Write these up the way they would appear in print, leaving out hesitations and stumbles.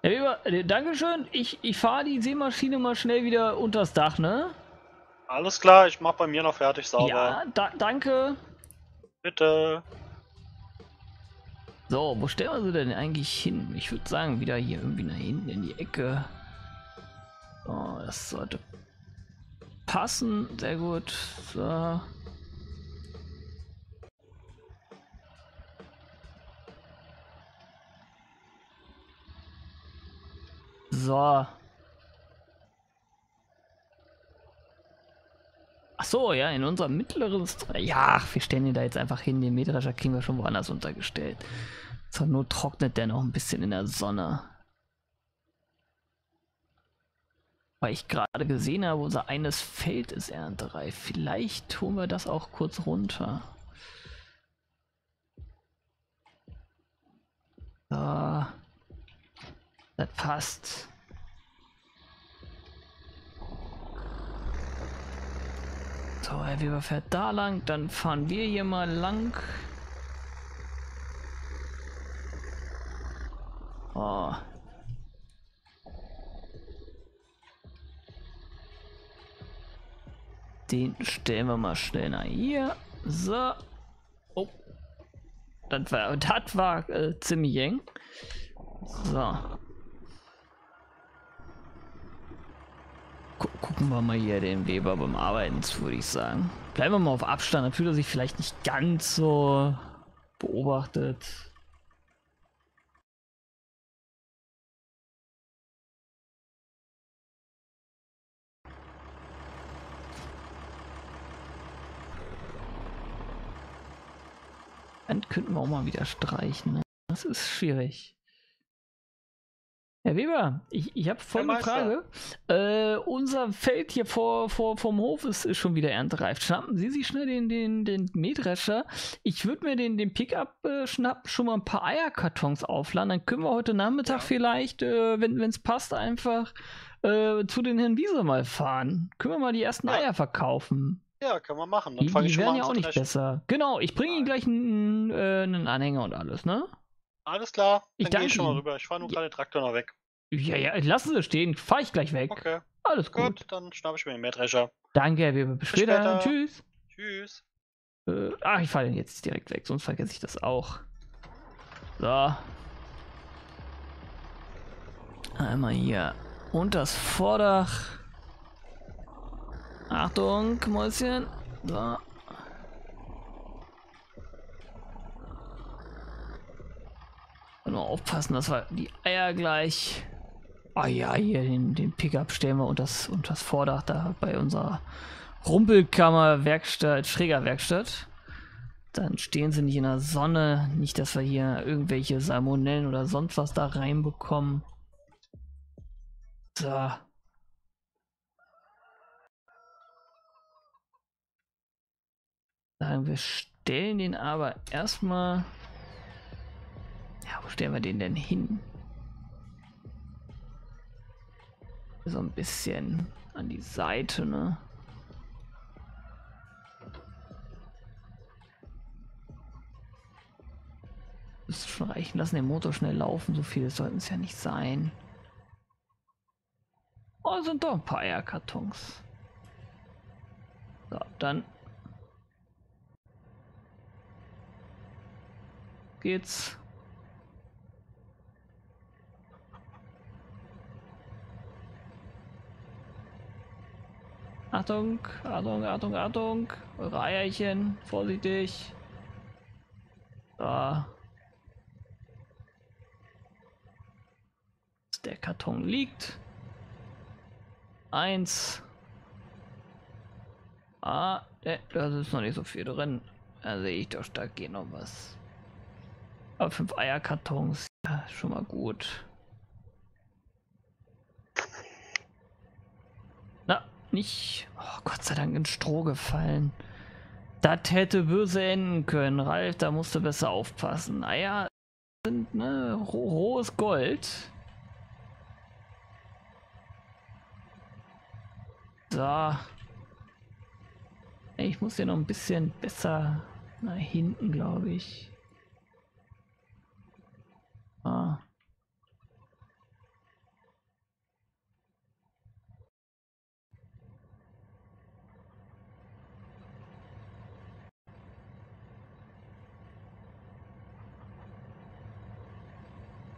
Ja, Dankeschön. Ich fahre die Seemaschine mal schnell wieder unters Dach, ne? Alles klar, ich mach bei mir noch fertig sauber. Ja, danke. Bitte. So, wo stellen wir sie denn eigentlich hin? Ich würde sagen, wieder hier irgendwie nach hinten in die Ecke. Oh, das sollte passen. Sehr gut. So. So. Ach so, ja, in unserem mittleren... Ja, wir stellen ihn da jetzt einfach hin. Den Mähdrescher kriegen wir schon woanders untergestellt. Zur Not trocknet der noch ein bisschen in der Sonne. Weil ich gerade gesehen habe, unser eines Feld ist erntereif. Vielleicht holen wir das auch kurz runter. So. Das passt. So, Herr Weber fährt da lang, dann fahren wir hier mal lang. Oh. Den stellen wir mal schnell nach hier. So. Oh. Das war ziemlich eng. So. Gucken wir mal hier den Weber beim Arbeiten zu, würde ich sagen. Bleiben wir mal auf Abstand, dann fühlt er sich vielleicht nicht ganz so beobachtet. Dann könnten wir auch mal wieder streichen. Ne? Das ist schwierig. Herr Weber, ich habe folgende Frage. Unser Feld hier vom Hof ist schon wieder erntereif. Schnappen Sie sich schnell den Mähdrescher. Ich würde mir den Pickup schnappen, schon mal ein paar Eierkartons aufladen. Dann können wir heute Nachmittag vielleicht, wenn es passt, einfach zu den Herrn Wiese mal fahren. Können wir mal die ersten Eier verkaufen. Ja, können wir machen. Dann fange ich schon mal an ja auch zu nicht dreschen. besser. Genau, ich bringe Ihnen gleich einen Anhänger und alles, ne? Alles klar, Ich dann gehe danke ich schon mal Ihnen. rüber. Ich fahre nur gerade den Traktor noch weg. Ja, lassen Sie stehen. Fahre ich gleich weg. Okay, Alles gut. gut, dann schnappe ich mir den Mähdrescher. Danke, Herr Weber. Bis später. Später. Tschüss. Tschüss. Ich fahre den jetzt direkt weg, sonst vergesse ich das auch. So. Einmal hier unter das Vordach. Achtung, Mäuschen. So. Nur aufpassen, dass wir die Eier gleich... Ah ja, hier den Pickup stellen wir unter das Vordach da bei unserer Rumpelkammer-Werkstatt, Schrägerwerkstatt. Dann stehen sie nicht in der Sonne. Nicht, dass wir hier irgendwelche Salmonellen oder sonst was da reinbekommen. So. Sagen wir stellen den aber erstmal... Ja, wo stellen wir den denn hin? So ein bisschen an die Seite, ne? Müsste schon reichen, lassen den Motor schnell laufen, so viel sollten es ja nicht sein. Oh, sind doch ein paar Eierkartons. So, dann geht's. Achtung, Achtung, Achtung, Achtung. Eure Eierchen, vorsichtig. Da. Der Karton liegt. 1. Da ist noch nicht so viel drin. Da sehe ich doch, da geht noch was. Aber 5 Eierkartons, ja, schon mal gut. Na, nicht... Oh, Gott sei Dank ins Stroh gefallen. Das hätte böse enden können. Ralf, da musst du besser aufpassen. Eier sind, ne, rohes Gold. So. Ich muss hier noch ein bisschen besser nach hinten, glaube ich. Ah.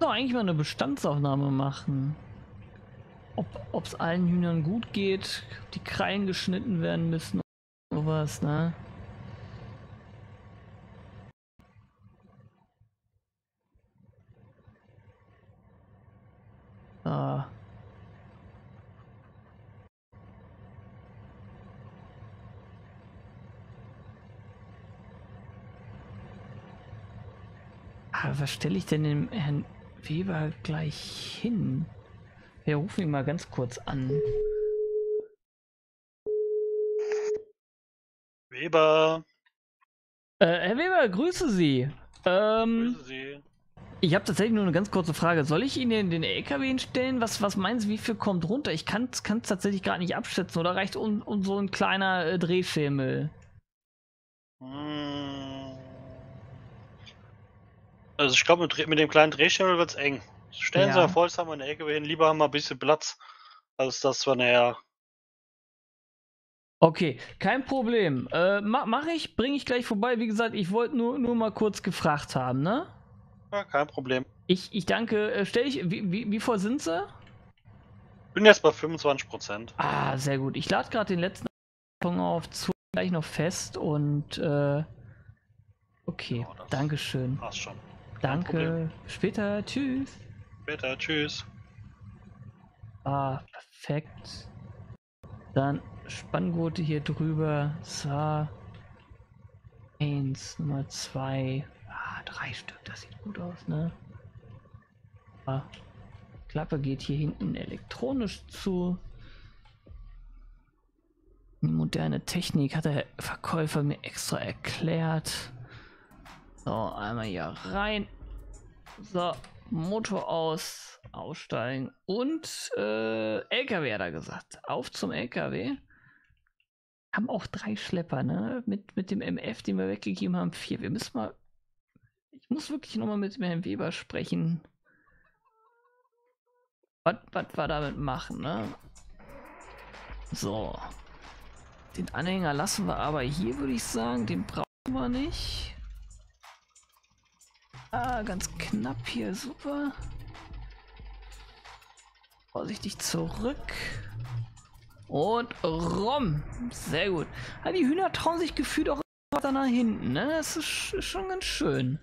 doch eigentlich mal eine Bestandsaufnahme machen. Ob es allen Hühnern gut geht, ob die Krallen geschnitten werden müssen oder sowas, ne? Ah. Aber was stelle ich denn dem Herrn Weber gleich hin? Wir rufen ihn mal ganz kurz an. Weber. Herr Weber, grüße Sie. Grüße Sie. Ich habe tatsächlich nur eine ganz kurze Frage. Soll ich Ihnen den LKW hinstellen? Was meinen Sie, wie viel kommt runter? Ich kann es tatsächlich gerade nicht abschätzen. Oder reicht so ein kleiner Drehschemel? Also ich glaube, mit dem kleinen Drehschemel wird es eng. Stellen Sie Ja. mal vor, jetzt haben wir einen LKW hin. Lieber haben wir ein bisschen Platz, als das wir nachher. Okay, kein Problem. Mache ich, bringe ich gleich vorbei. Wie gesagt, ich wollte nur mal kurz gefragt haben, ne? Ja, kein Problem. Ich danke. Stell ich, wie voll sind sie? Bin jetzt bei 25%. Ah, sehr gut. Ich lade gerade den letzten auf zu gleich noch fest und okay, Ja, Dankeschön. passt schon. Danke. Später. Tschüss. Später, tschüss. Ah, perfekt. Dann Spanngurte hier drüber. So. 1, Nummer 2. Ah, 3 Stück. Das sieht gut aus, ne? Ah. Klappe geht hier hinten elektronisch zu. Die moderne Technik hat der Verkäufer mir extra erklärt. So, einmal hier rein. So, Motor aus, aussteigen und LKW hat er gesagt. Auf zum LKW. Haben auch 3 Schlepper, ne? Mit dem MF, den wir weggegeben haben, 4. Wir müssen mal. Ich muss wirklich nochmal mit dem Herrn Weber sprechen. Was wir damit machen, ne? So. Den Anhänger lassen wir aber hier, würde ich sagen. Den brauchen wir nicht. Ah, ganz knapp hier, super. Vorsichtig zurück. Und rum. Sehr gut. Ah, die Hühner trauen sich gefühlt auch weiter nach hinten, ne? Das ist schon ganz schön.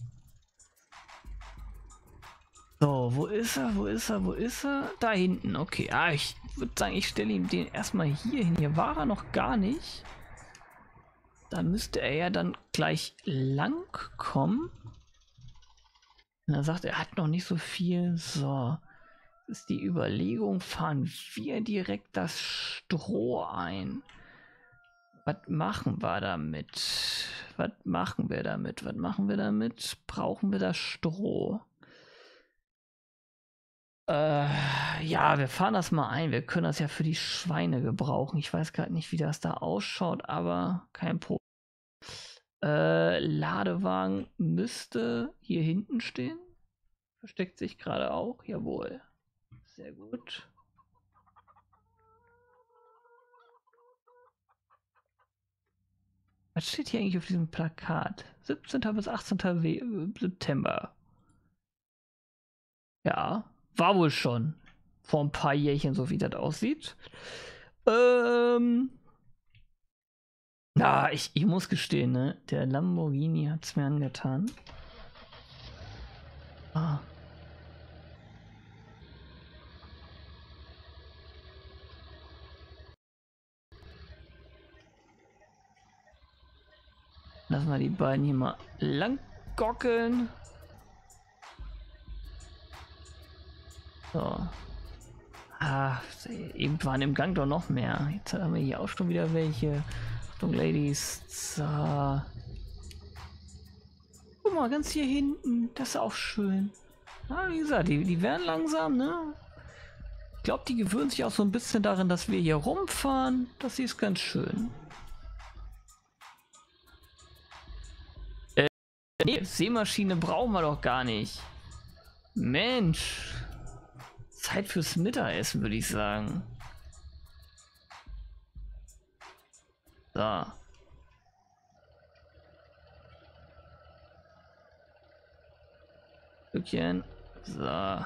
So, wo ist er? Wo ist er? Wo ist er? Da hinten, okay. Ah, ich würde sagen, ich stelle ihm den erstmal hier hin. Hier war er noch gar nicht. Da müsste er ja dann gleich lang kommen. Und er sagt, er hat noch nicht so viel. So. Das ist die Überlegung, fahren wir direkt das Stroh ein. Was machen wir damit? Was machen wir damit? Was machen wir damit? Brauchen wir das Stroh? Ja, wir fahren das mal ein. Wir können das ja für die Schweine gebrauchen. Ich weiß gerade nicht, wie das da ausschaut, aber kein Problem. Ladewagen müsste hier hinten stehen. Versteckt sich gerade auch. Jawohl. Sehr gut. Was steht hier eigentlich auf diesem Plakat? 17. bis 18. September. Ja, war wohl schon. Vor ein paar Jährchen, so wie das aussieht. Na, ich muss gestehen, ne? Der Lamborghini hat es mir angetan. Ah. Lassen wir die beiden hier mal lang gockeln. So. Ah, eben waren im Gang doch noch mehr. Jetzt haben wir hier auch schon wieder welche. Achtung, Ladies. So. Guck mal, ganz hier hinten. Das ist auch schön. Ah, wie gesagt, die werden langsam, ne? Ich glaube, die gewöhnen sich auch so ein bisschen daran, dass wir hier rumfahren. Das ist ganz schön. Nee, Sämaschine brauchen wir doch gar nicht. Mensch. Zeit fürs Mittagessen, würde ich sagen. So. Stückchen So.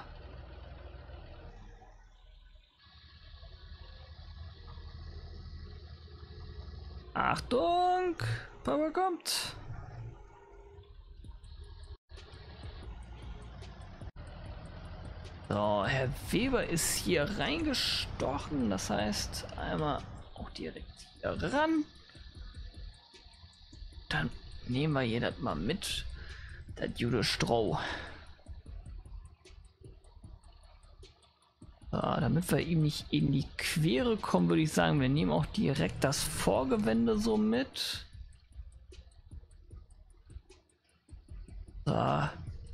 Achtung! Papa kommt! So, Herr Weber ist hier reingestochen. Das heißt, einmal auch direkt hier ran. Dann nehmen wir hier das mal mit. Das Jude Stroh. So, damit wir ihm nicht in die Quere kommen, würde ich sagen, wir nehmen auch direkt das Vorgewende so mit. So.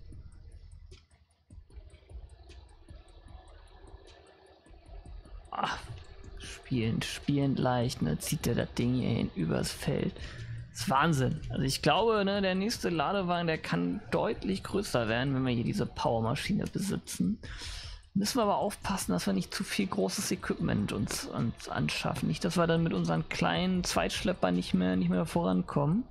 Ach, spielend leicht, ne? Zieht er das Ding hier hin übers Feld. Das ist Wahnsinn. Also ich glaube, ne, der nächste Ladewagen, der kann deutlich größer werden, wenn wir hier diese Powermaschine besitzen. Müssen wir aber aufpassen, dass wir nicht zu viel großes Equipment uns anschaffen. Nicht, dass wir dann mit unseren kleinen Zweitschleppern nicht mehr vorankommen.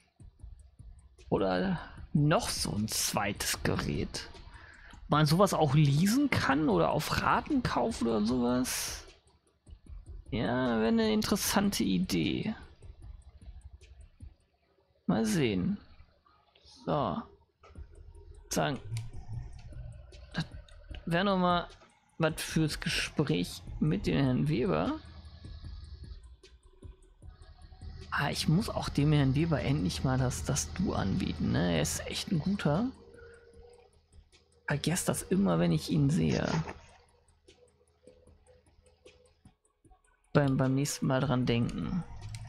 Oder noch so ein zweites Gerät. Man sowas auch leasen kann oder auf Raten kaufen oder sowas. Ja, wäre eine interessante Idee. Mal sehen. So. Sagen. Das wäre nochmal was fürs Gespräch mit dem Herrn Weber. Ah, ich muss auch dem Herrn Weber endlich mal das Du anbieten. Ne? Er ist echt ein guter. Vergesst das immer, wenn ich ihn sehe. Beim nächsten Mal dran denken.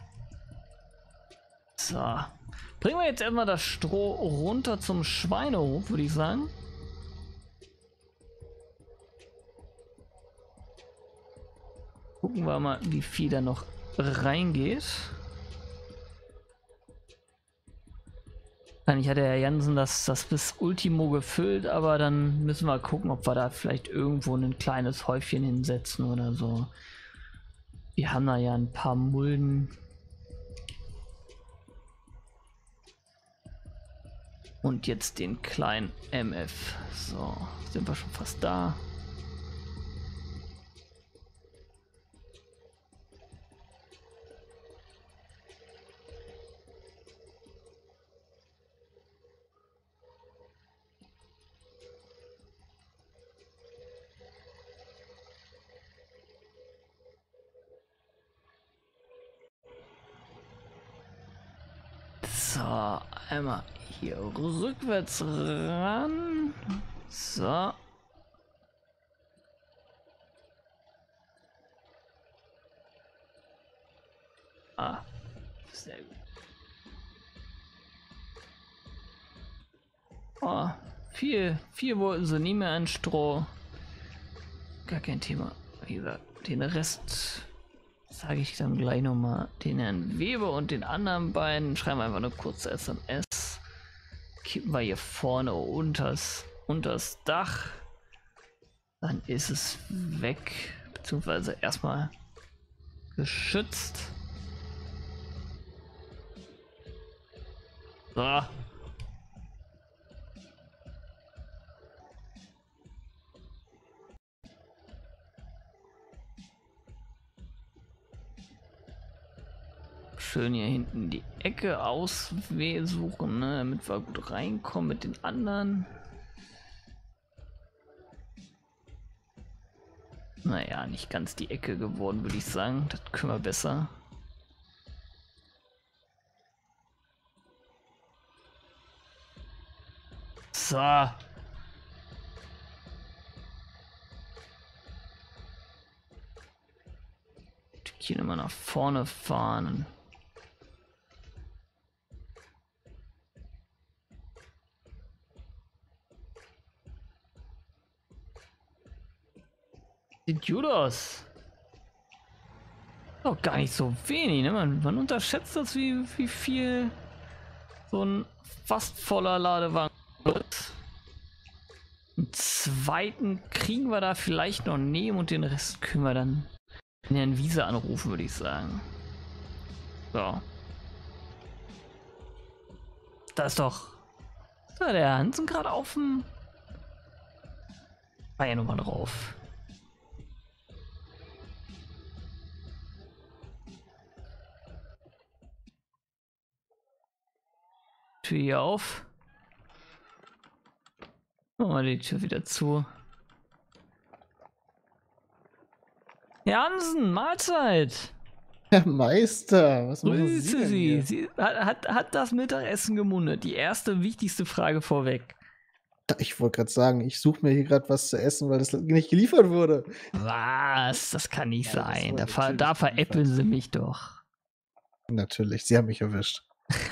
So. Bringen wir jetzt erstmal das Stroh runter zum Schweinehof, würde ich sagen. Gucken wir mal, wie viel da noch reingeht. Eigentlich hat der Herr Jansen das bis Ultimo gefüllt, aber dann müssen wir gucken, ob wir da vielleicht irgendwo ein kleines Häufchen hinsetzen oder so. Wir haben da ja ein paar Mulden. Und jetzt den kleinen MF. So, sind wir schon fast da. So, einmal hier rückwärts ran. So. Ah, sehr gut. Oh, viel wollten sie nie mehr an Stroh. Gar kein Thema. Wie gesagt, den Rest sage ich dann gleich nochmal den Herrn Weber und den anderen beiden. Schreiben wir einfach eine kurze SMS. Kippen wir hier vorne unters Dach. Dann ist es weg. Beziehungsweise erstmal geschützt. So. Schön hier hinten die Ecke aussuchen, ne, damit wir gut reinkommen mit den anderen. Naja, nicht ganz die Ecke geworden, würde ich sagen. Das können wir besser. So. Hier immer nach vorne fahren. Sieht gut aus. Auch gar nicht so wenig, ne? Man unterschätzt das, wie viel so ein fast voller Ladewagen wird. Einen zweiten kriegen wir da vielleicht noch nehmen und den Rest können wir dann in Herrn Wiese anrufen, würde ich sagen. So. Da ist doch der Hansen gerade auf dem War ja nochmal drauf. Tür hier auf. Machen wir die Tür wieder zu. Herr Hansen, Mahlzeit! Herr Meister, was machen Sie Grüße denn Sie. hier? Sie hat das Mittagessen gemundet? Die erste wichtigste Frage vorweg. Ich wollte gerade sagen, ich suche mir hier gerade was zu essen, weil das nicht geliefert wurde. Was? Das kann nicht Ja, das sein. wurde Da natürlich veräppeln geliefert. Sie mich doch. Natürlich, Sie haben mich erwischt.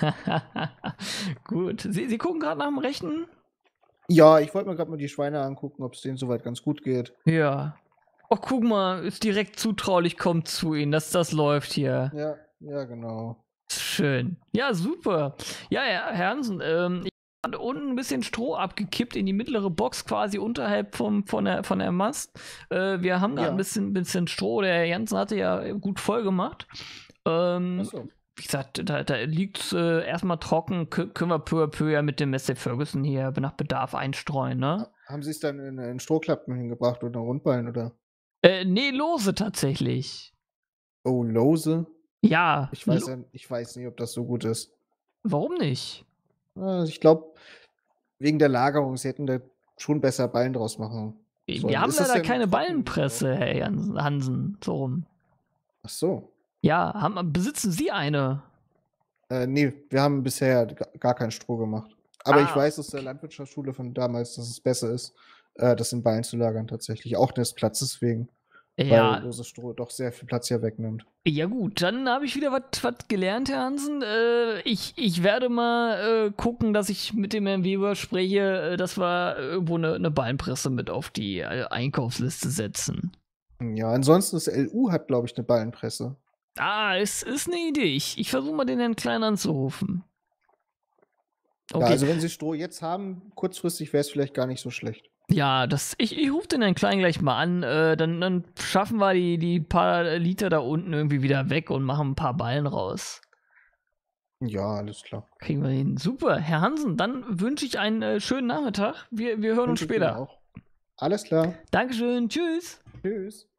Gut. Sie gucken gerade nach dem Rechten? Ja, ich wollte mir gerade mal die Schweine angucken, ob es denen soweit ganz gut geht. Ja. Oh, guck mal, ist direkt zutraulich, kommt zu Ihnen, dass das läuft hier. Ja, genau. Schön. Ja, super. Ja, Herr Hansen, ich habe unten ein bisschen Stroh abgekippt in die mittlere Box quasi unterhalb von der Mast. Wir haben da Ja. ein bisschen Stroh. Der Herr Jansen hatte ja gut voll gemacht. Achso. Wie gesagt, da liegt es erstmal trocken. Können wir peu à peu ja mit dem Massey Ferguson hier nach Bedarf einstreuen, ne? Haben Sie es dann in Strohklappen hingebracht oder Rundballen oder? Nee, lose tatsächlich. Oh, lose? Ja. Ich weiß nicht, ob das so gut ist. Warum nicht? Ich glaube, wegen der Lagerung, Sie hätten da schon besser Ballen draus machen sollen. Wir haben Ist das leider denn keine trocken Ballenpresse, Herr Hansen. So rum. Ach so. Ja, besitzen Sie eine? Nee, wir haben bisher gar kein Stroh gemacht. Aber ich Ah, weiß aus der Landwirtschaftsschule von damals, dass es besser ist, das in Ballen zu lagern tatsächlich. Auch des Platzes wegen. Weil Ja, loses Stroh doch sehr viel Platz hier wegnimmt. ja gut, dann habe ich wieder was gelernt, Herr Hansen. Ich werde mal gucken, dass ich mit dem Herrn Weber spreche, dass wir irgendwo eine Ballenpresse mit auf die Einkaufsliste setzen. Ja, ansonsten das LU hat, glaube ich, eine Ballenpresse. Ah, es ist eine Idee. Ich versuche mal den Herrn Klein anzurufen. Ja, also wenn Sie Stroh jetzt haben, kurzfristig wäre es vielleicht gar nicht so schlecht. Ja, ich rufe den Herrn Klein gleich mal an. Dann schaffen wir die paar Liter da unten irgendwie wieder weg und machen ein paar Ballen raus. Ja, alles klar. Kriegen wir hin. Super, Herr Hansen, dann wünsche ich einen schönen Nachmittag. Wir hören uns Wünsche ich Ihnen später. auch. Alles klar. Dankeschön, tschüss. Tschüss.